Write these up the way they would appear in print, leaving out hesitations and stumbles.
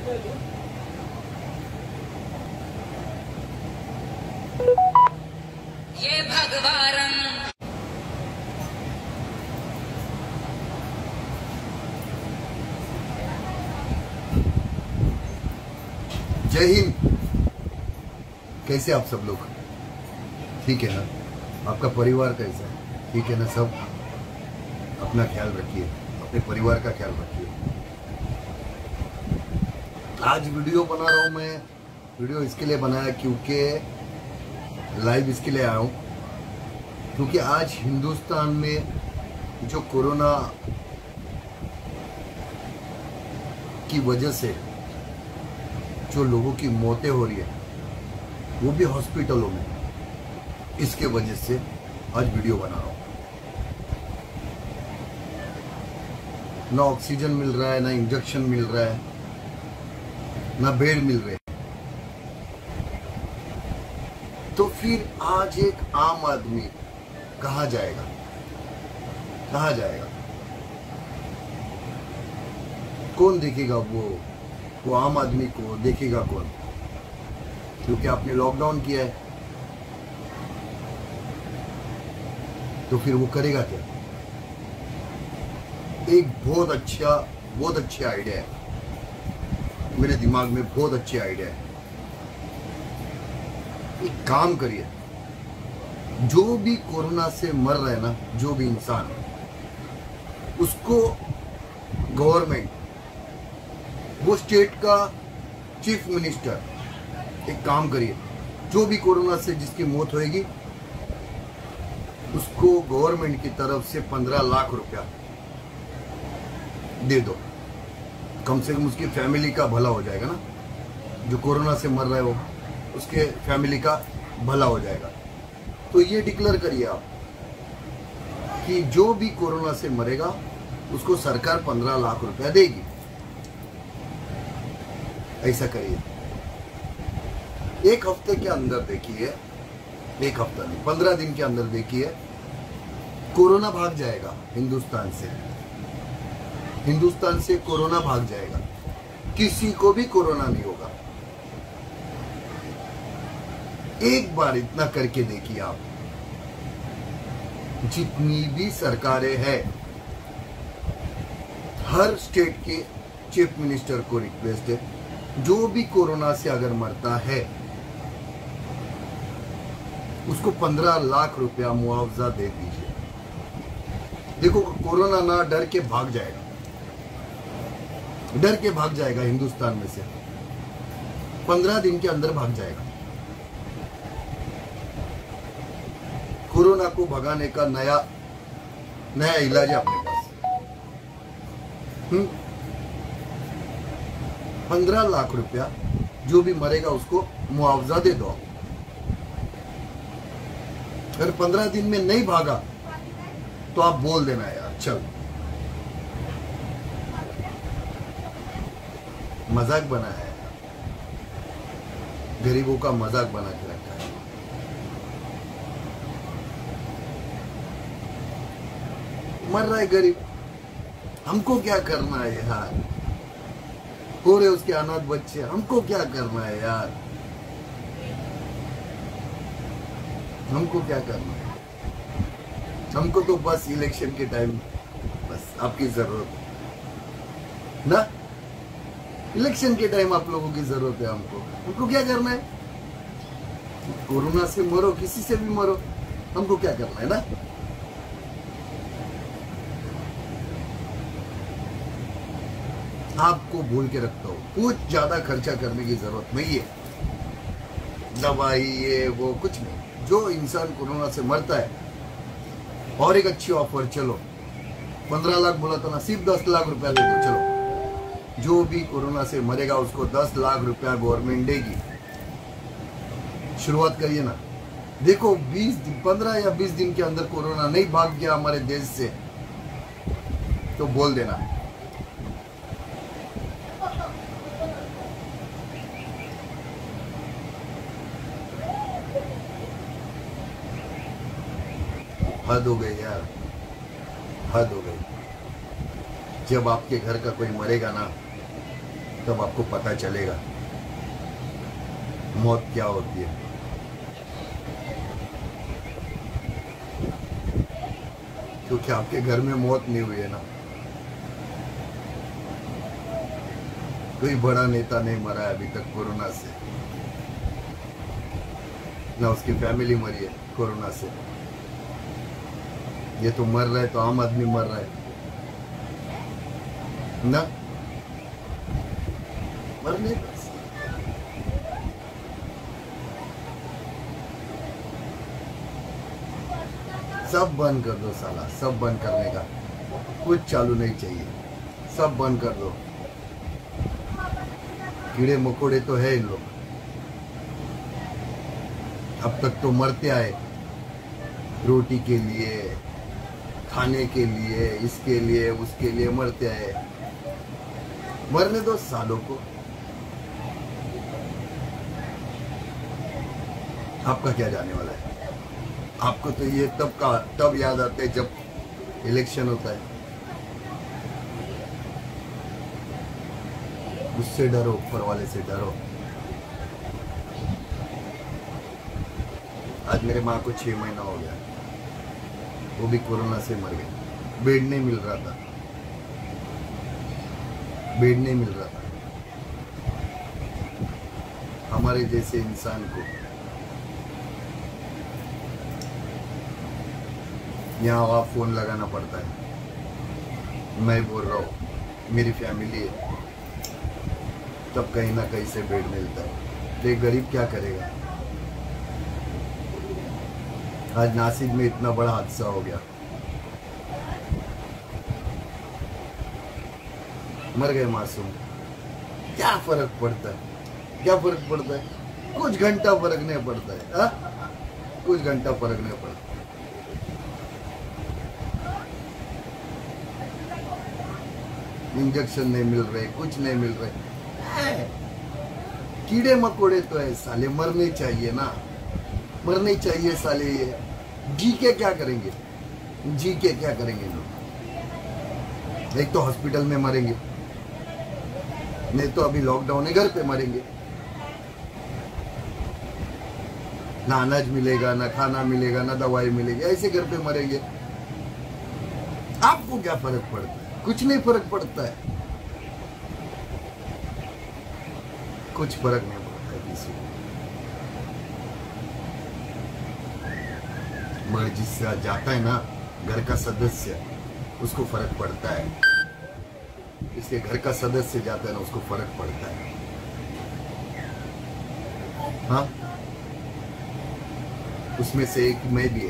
ये भगवान जय हिंद। कैसे आप सब लोग? ठीक है ना? आपका परिवार कैसा है? ठीक है ना? सब अपना ख्याल रखिए, अपने परिवार का ख्याल रखिए। आज वीडियो बना रहा हूं मैं। वीडियो इसके लिए बनाया क्योंकि लाइव इसके लिए आया हूं क्योंकि आज हिंदुस्तान में जो कोरोना की वजह से जो लोगों की मौतें हो रही है, वो भी हॉस्पिटलों में, इसके वजह से आज वीडियो बना रहा हूं। ना ऑक्सीजन मिल रहा है, ना इंजेक्शन मिल रहा है, ना बेड मिल रहे। तो फिर आज एक आम आदमी कहाँ जाएगा? कहाँ जाएगा? कौन देखेगा? वो आम आदमी को देखेगा कौन? क्योंकि आपने लॉकडाउन किया है, तो फिर वो करेगा क्या? एक बहुत अच्छा आइडिया है मेरे दिमाग में, बहुत अच्छी आइडिया है। एक काम करिए, जो भी कोरोना से मर रहा है ना, जो भी इंसान, उसको गवर्नमेंट, वो स्टेट का चीफ मिनिस्टर, एक काम करिए, जो भी कोरोना से जिसकी मौत होएगी, उसको गवर्नमेंट की तरफ से 15 लाख रुपया दे दो। कम से कम उसकी फैमिली का भला हो जाएगा ना। जो कोरोना से मर रहा है, वो उसके फैमिली का भला हो जाएगा। तो ये डिक्लेयर करिए आप कि जो भी कोरोना से मरेगा, उसको सरकार 15 लाख रुपया देगी। ऐसा करिए। एक हफ्ते के अंदर देखिए, एक हफ्ता नहीं, 15 दिन के अंदर देखिए, कोरोना भाग जाएगा हिंदुस्तान से। हिंदुस्तान से कोरोना भाग जाएगा, किसी को भी कोरोना नहीं होगा। एक बार इतना करके देखिए आप। जितनी भी सरकारें हैं, हर स्टेट के चीफ मिनिस्टर को रिक्वेस्ट है, जो भी कोरोना से अगर मरता है, उसको 15 लाख रुपया मुआवजा दे दीजिए। देखो, कोरोना ना डर के भाग जाएगा, डर के भाग जाएगा हिंदुस्तान में से। 15 दिन के अंदर भाग जाएगा। कोरोना को भगाने का नया इलाज है अपने पास। 15 लाख रुपया जो भी मरेगा उसको मुआवजा दे दो। अगर 15 दिन में नहीं भागा तो आप बोल देना यार, चल मजाक बनाया है, गरीबों का मजाक बना के रखा है। मर रहा है गरीब, हमको क्या करना है यार? हो रहे उसके अनाथ बच्चे, हमको क्या करना है यार? हमको क्या करना है? हमको तो बस इलेक्शन के टाइम बस आपकी जरूरत है ना। इलेक्शन के टाइम आप लोगों की जरूरत है हमको क्या करना है? कोरोना से मरो, किसी से भी मरो, हमको क्या करना है ना। आपको बोल के रखता हूँ, कुछ ज्यादा खर्चा करने की जरूरत नहीं है। दवाई ये वो कुछ नहीं। जो इंसान कोरोना से मरता है, और एक अच्छी ऑफर, चलो 15 लाख बोला था ना, सिर्फ 10 लाख रुपया दे दो। चलो, जो भी कोरोना से मरेगा उसको 10 लाख रुपया गवर्नमेंट देगी। शुरुआत करिए ना। देखो, 15 या 20 दिन के अंदर कोरोना नहीं भाग गया हमारे देश से, तो बोल देना। हद हो गई यार, हद हो गई। जब आपके घर का कोई मरेगा ना, तब आपको पता चलेगा मौत क्या होती है। क्योंकि आपके घर में मौत नहीं हुई है ना, कोई बड़ा नेता नहीं मरा है अभी तक कोरोना से, ना उसकी फैमिली मरी है कोरोना से। ये तो मर रहा है तो आम आदमी मर रहा है ना, मरने बस। सब बंद कर दो साला, सब बंद करने का, कुछ चालू नहीं चाहिए, सब बंद कर दो। कीड़े मकोड़े तो है इन लोग, अब तक तो मरते आए रोटी के लिए, खाने के लिए, इसके लिए उसके लिए मरते आए। मरने दो सालों को। आपका क्या जाने वाला है? आपको तो ये तब याद आता है जब इलेक्शन होता है। उससे डरो, ऊपर वाले से डरो। आज मेरे माँ को 6 महीना हो गया, वो भी कोरोना से मर गई। बेड नहीं मिल रहा था, बेड नहीं मिल रहा था। हमारे जैसे इंसान को यहाँ वहाँ फोन लगाना पड़ता है। मैं बोल रहा हूँ मेरी फैमिली है, तब कहीं ना कहीं से बेड मिलता है। तो एक गरीब क्या करेगा? आज नासिक में इतना बड़ा हादसा हो गया, मर गए मासूम। क्या फर्क पड़ता है? क्या फर्क पड़ता है? कुछ घंटा फर्क नहीं पड़ता है, हा? कुछ घंटा फर्क नहीं पड़ता। इंजेक्शन नहीं मिल रहे, कुछ नहीं मिल रहे। कीड़े मकोड़े तो है साले, मरने चाहिए ना, मरने चाहिए साले। ये जी के क्या करेंगे? जी के क्या करेंगे लोग? एक तो हॉस्पिटल में मरेंगे, नहीं तो अभी लॉकडाउन है घर पे मरेंगे। ना अनाज मिलेगा, ना खाना मिलेगा, ना दवाई मिलेगी, ऐसे घर पे मरेंगे। आपको क्या फर्क पड़ता है? कुछ नहीं फर्क पड़ता है, कुछ फर्क नहीं पड़ता है किसी को। मगर जिससे जाता है ना घर का सदस्य, उसको फर्क पड़ता है। इसके घर का सदस्य जाता है ना, उसको फर्क पड़ता है। हाँ, उसमें से एक मैं भी है,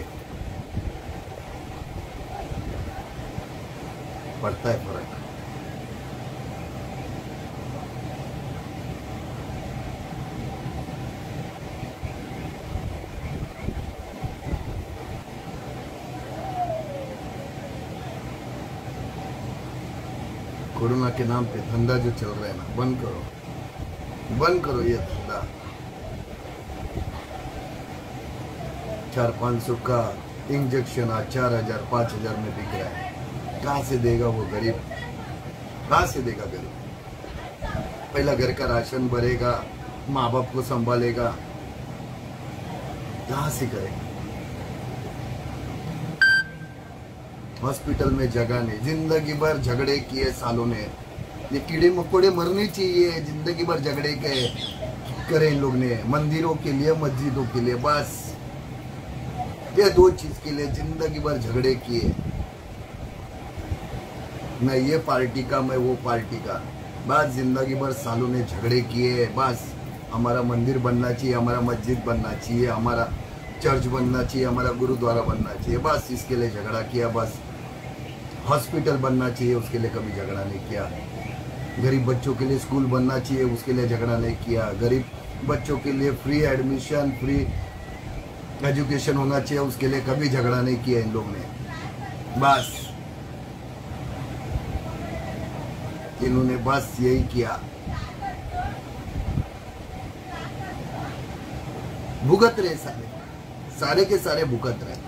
पड़ता है फर्क। कोरोना के नाम पे धंधा जो चल रहा है ना, बंद करो, बंद करो ये धंधा। 400-500 का इंजेक्शन आज 4000-5000 में बिक रहा है। कहाँ से देगा वो गरीब? कहाँ से देगा गरीब? पहला घर का राशन भरेगा, माँ बाप को संभालेगा, कहाँ से करेगा? हॉस्पिटल में जगह नहीं, जिंदगी भर झगड़े किए सालों ने। ये कीड़े मकोड़े मरने चाहिए, जिंदगी भर झगड़े करे इन लोग ने, मंदिरों के लिए, मस्जिदों के लिए, बस ये 2 चीज के लिए जिंदगी भर झगड़े किए। मैं ये पार्टी का, मैं वो पार्टी का, बस जिंदगी भर सालों ने झगड़े किए। बस हमारा मंदिर बनना चाहिए, हमारा मस्जिद बनना चाहिए, हमारा चर्च बनना चाहिए, हमारा गुरुद्वारा बनना चाहिए, बस इसके लिए झगड़ा किया। बस हॉस्पिटल बनना चाहिए, उसके लिए कभी झगड़ा नहीं किया। गरीब बच्चों के लिए स्कूल बनना चाहिए, उसके लिए झगड़ा नहीं किया। गरीब बच्चों के लिए फ्री एडमिशन, फ्री एजुकेशन होना चाहिए, उसके लिए कभी झगड़ा नहीं किया इन लोगों ने। बस इन्होंने बस यही किया, भुगत रहे सारे, सारे के सारे भुगत रहे।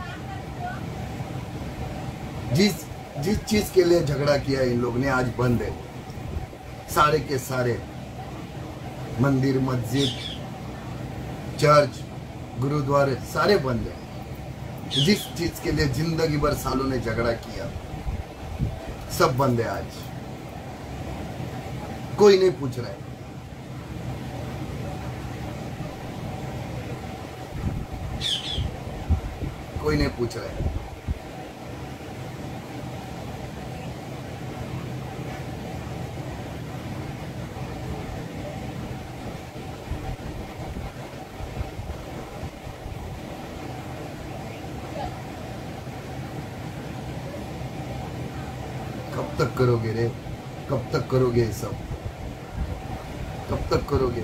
जिस चीज के लिए झगड़ा किया इन लोग ने आज बंद है, सारे के सारे मंदिर, मस्जिद, चर्च, गुरुद्वारे सारे बंद है। जिस चीज के लिए जिंदगी भर सालों ने झगड़ा किया सब बंद है आज। कोई नहीं पूछ रहा है। कोई नहीं पूछ रहा है। कब तक करोगे रे? कब तक करोगे ये सब? कब तक करोगे?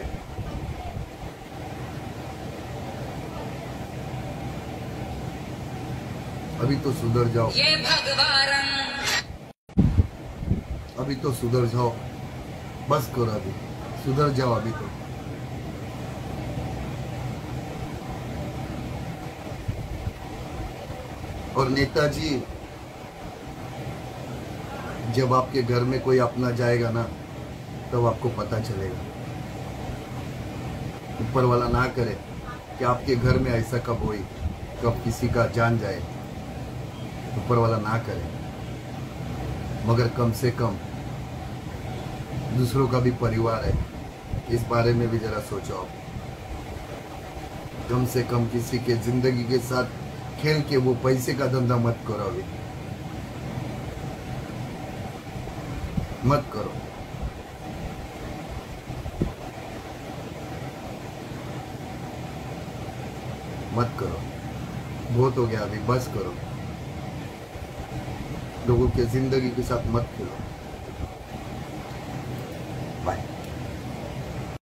अभी तो सुधर जाओ। ये भगवान अभी तो सुधर जाओ। बस करो, अभी सुधर जाओ अभी तो। और नेताजी, जब आपके घर में कोई अपना जाएगा ना तब आपको पता चलेगा। ऊपर वाला ना करे कि आपके घर में ऐसा कब होई, कब किसी का जान जाए। ऊपर वाला ना करे, मगर कम से कम दूसरों का भी परिवार है, इस बारे में भी जरा सोचो आप। कम से कम किसी के जिंदगी के साथ खेल के वो पैसे का धंधा मत करो, अभी मत करो। मत करो, बहुत हो गया, अभी बस करो। लोगों के जिंदगी के साथ मत खेलो।